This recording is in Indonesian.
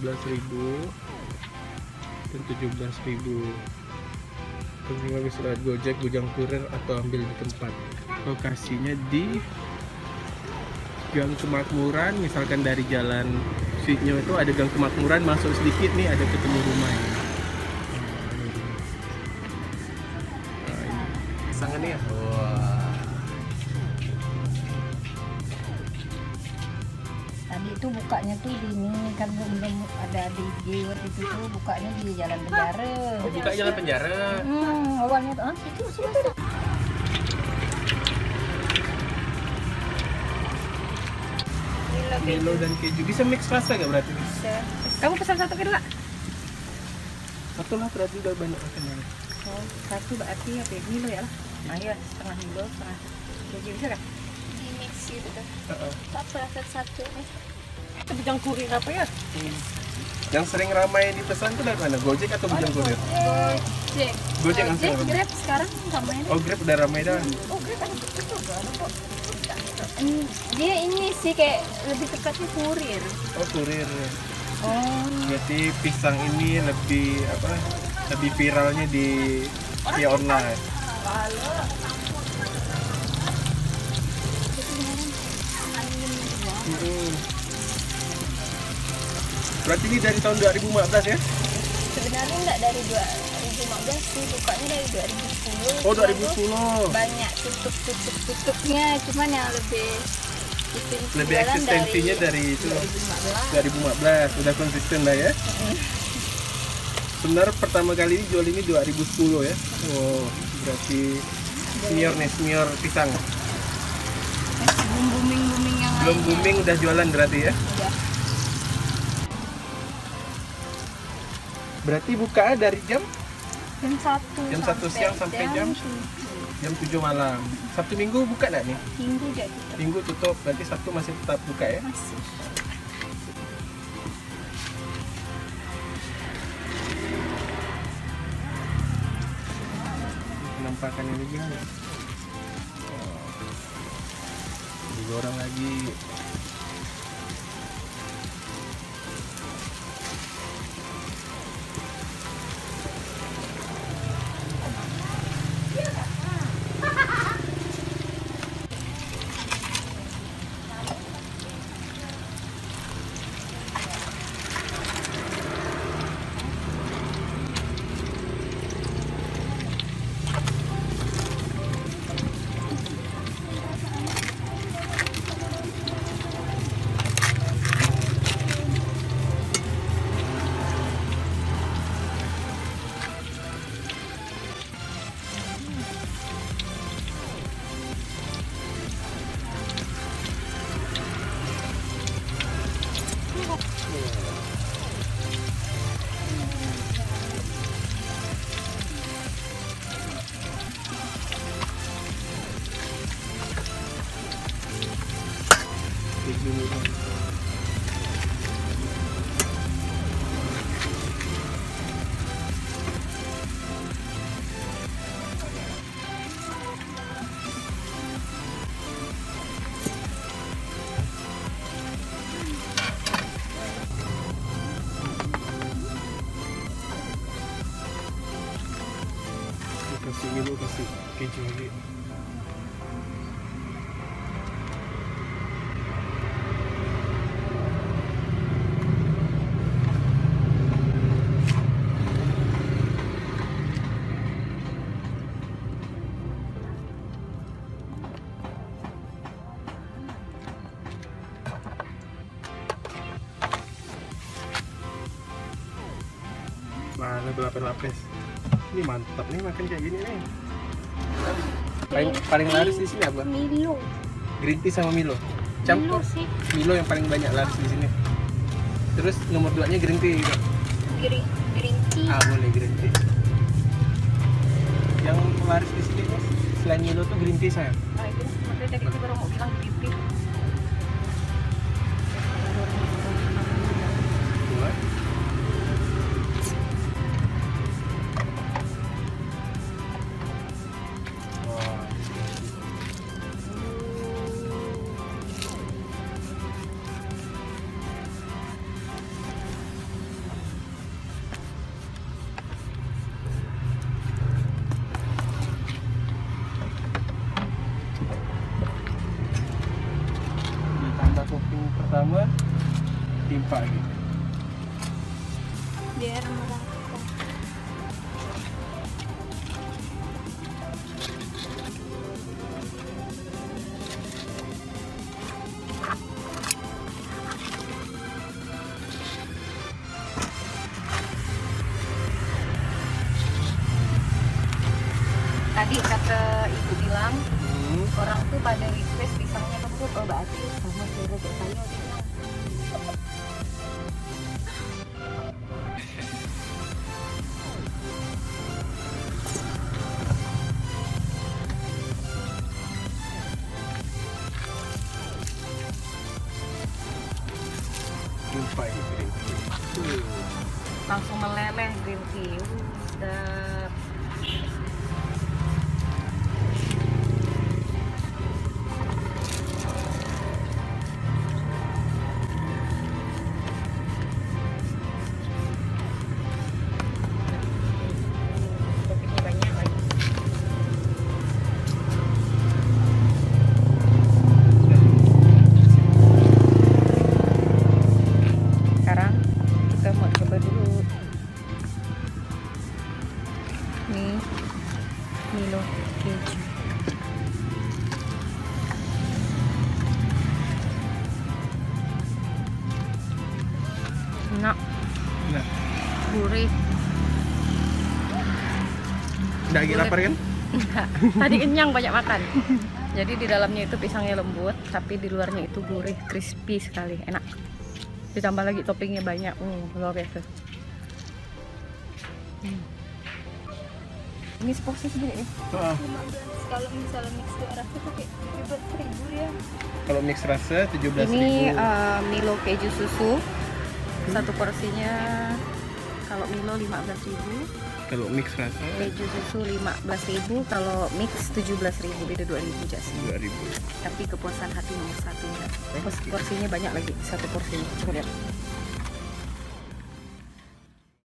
15.000 dan 17.000. Pengguna bisa lewat Gojek, Bujang Kurir atau ambil di tempat. Lokasinya di Gang Kemakmuran. Misalkan dari jalan Sweetnyo itu ada Gang Kemakmuran, masuk sedikit nih ada ketemu rumah ya. Nah, ini pasangannya ya. Wah. Tadi itu bukanya tuh di ini kan belum ada di Jiwet itu tuh bukanya di Jalan Penjara. Oh, buka jalan penjara. Awalnya tuh itu situ. Milo dan keju bisa mix rasa gak berarti? Bisa. Kamu pesan satu kedua? Satu lah berarti udah banyak makanan. Oh, satu berarti apa ya? Milo ya lah. Nah iya, setengah Milo, setengah keju bisa kan? Di mix gitu kan. Heeh. Apa satu nih? Bujang Kurir apa ya? Yang sering ramai dipesan tuh dari mana? Gojek atau Bujang Kurir? Gojek. Gojek yang sering ramai. Grab sekarang sama ini. Oh, Grab udah ramai dah. Oh, Grab ada itu juga ada kok. Dia ini sih kayak lebih tepatnya kurir. Oh, kurir. Oh, Berarti pisang ini lebih apa? Lebih viralnya di online. Berarti ini dari tahun 2015 ya? Sebenarnya nggak dari 2015 sih, bukanya dari 2010. Oh, 2010. Banyak tutupnya, cuman yang lebih Lebih eksistensinya dari itu 2015. Udah konsisten lah ya. Sebenarnya pertama kali ini jual ini 2010 ya. Oh, berarti senior nih, senior pisang. belum booming yang Belum lainnya. booming udah jualan berarti ya. Udah. Berarti buka dari jam Jam 1 siang sampai jam 7 malam. Sabtu Minggu buka nggak nih? Minggu jadi tutup. Minggu tutup, berarti Sabtu masih tetap buka ya? Masih. Penampakan ini gimana? Oh. Digoreng lagi. Kasih Milo, kasih keju lagi. Mana 8 lapis. Ini mantap nih makan kayak gini nih. Paling laris di sini apa? Milo. Green tea sama Milo. Campur. Milo sih. Milo yang paling banyak laris di sini. Terus nomor 2-nya green tea juga. Green tea. Ah, boleh green tea. Yang laris di sini nih, selain Milo tuh green tea saya. nah itu makanya tadi kita baru mau bilang gitu. Dua. Wah. topping pertama timpa gitu. Biar merata. Tadi kata ibu bilang orang tuh pada request pisangnya lembut, oh berarti sama suruh saya bilang. Timpa ini green tea. Langsung meleleh green tea. Sedap. Kopinya banyak lagi. Sekarang kita mau coba dulu nih Milo keju. Enak, Nah, gurih. udah lagi lapar kan? Enggak, tadi kenyang banyak makan. Jadi di dalamnya itu pisangnya lembut, tapi di luarnya itu gurih, crispy sekali, enak. Ditambah lagi toppingnya banyak, luar biasa. Ini seporsi segini ya? Ah, 15. Kalau misalnya mix rasa pakai 17.000 ya. kalau mix rasa 17.000. Ini Milo keju susu, satu porsinya. Kalau Milo 15.000, Kalau mix rasa keju susu 15.000, kalau mix 17.000, beda 2.000 jas. 2.000. Tapi kepuasan hati nomor satu ya. Porsinya banyak lagi, satu porsinya. Coba lihat.